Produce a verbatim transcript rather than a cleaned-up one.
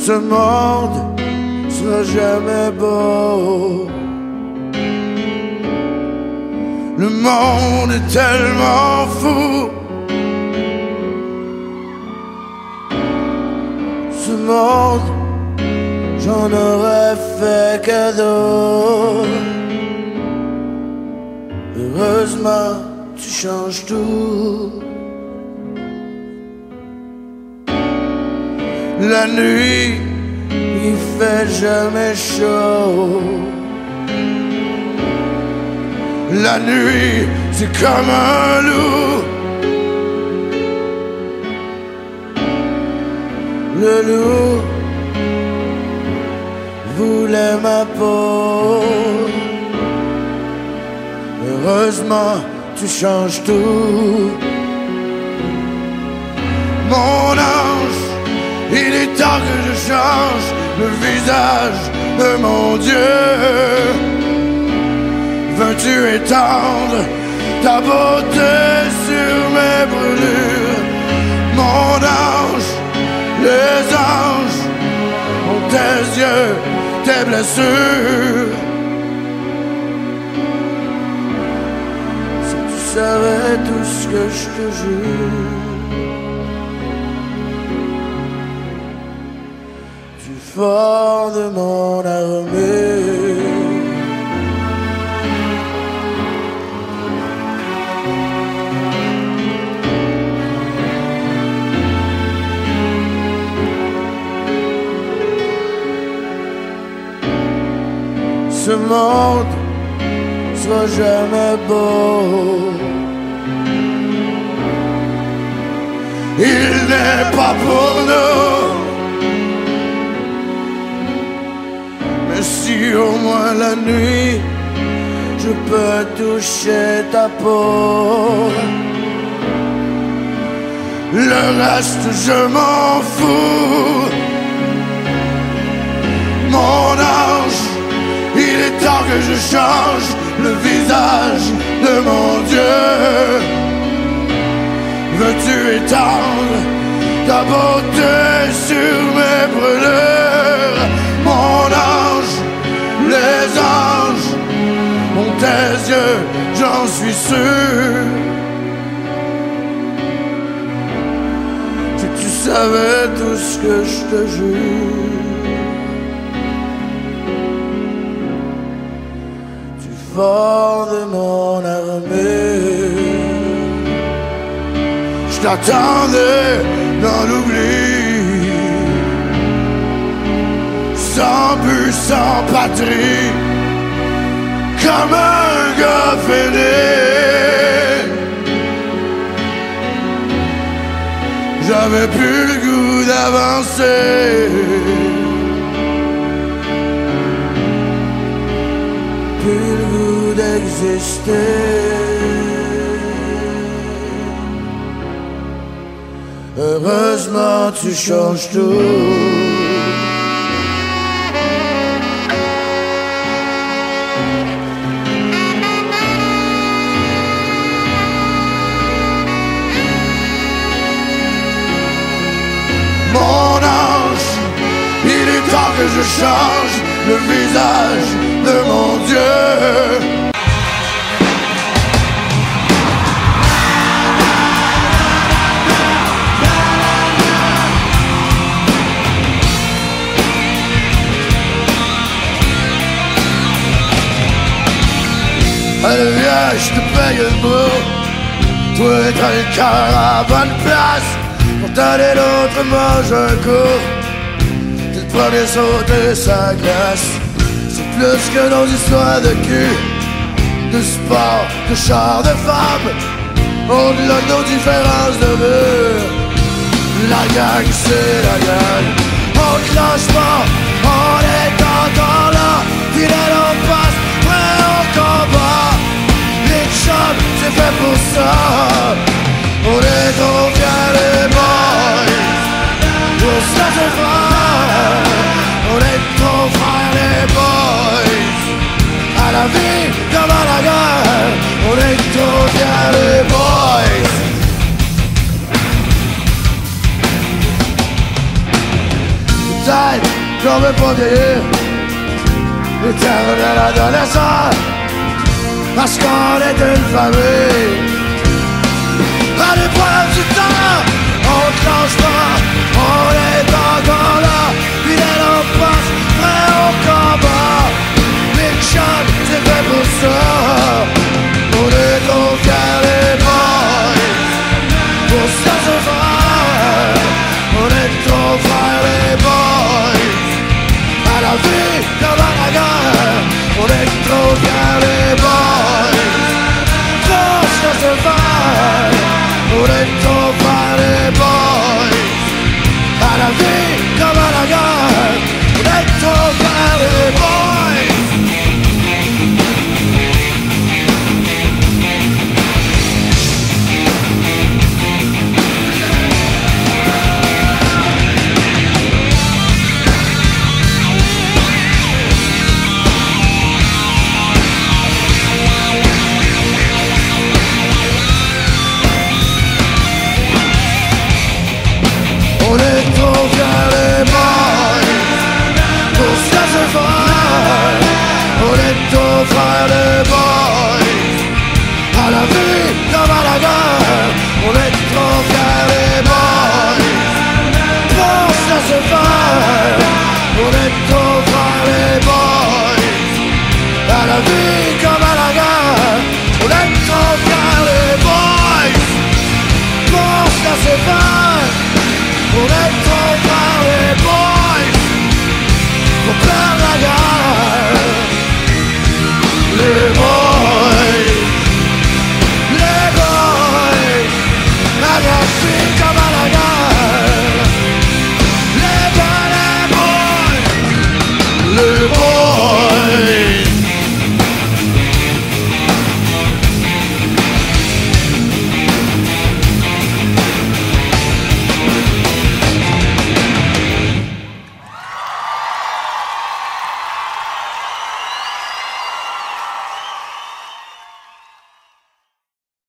ce monde sera jamais beau. Le monde est tellement fou. Ce monde, j'en aurais fait cadeau. Heureusement, tu changes tout. La nuit, il fait jamais chaud. La nuit, c'est comme un loup. Le loup voulait ma peau. Heureusement, tu changes tout. Mon ange, il est temps que je change le visage de mon Dieu. Veux-tu étendre ta beauté sur mes brûlures? Mon ange, les anges ont tes yeux, tes blessures. Si tu savais tout ce que je te jure. Tu fort de mon armée. Ce monde sera jamais beau. Il n'est pas pour nous. Mais si au moins la nuit je peux toucher ta peau, le reste je m'en fous. Mon ange, il est temps que je change le visage de mon Dieu. Veux-tu étendre ta beauté sur mes brûlures? Mon ange, les anges ont tes yeux, j'en suis sûr. Si tu savais tout ce que je te jure. Fort de mon armée, je t'attendais dans l'oubli, sans but, sans patrie, comme un gars fêlé. J'avais plus le goût d'avancer. Plus le goût d'exister. Heureusement tu changes tout. Mon ange, il est temps que je change le visage de mon Dieu. Allez viens, je te paye le bout. Toi t'as le cœur à la bonne place. Pour t'aller l'autre mange un coup. T'es le premier sauter sa glace. C'est plus que nos histoires de cul, de sport, de char, de femmes. Au-delà de nos différences de mur, la gang c'est la gang. On crache pas, on est encore là. Fidèle on passe, prêt au combat. Les chums, c'est fait pour ça. On est trop fiers les boys, pour ça c'est vrai. On est trop frères les boys, à la vie comme à la guerre. On est trop fiers les boys. Peut-être qu'on veut pas vieillir, l'éternel adolescent, parce qu'on est une famille. À l'épreuve du temps, on te lâche pas.